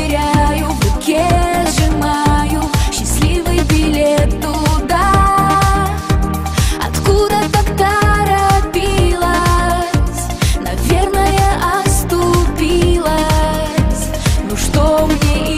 теряю, в руке сжимаю счастливый билет туда, откуда так торопилась, наверное, оступилась. Ну что мне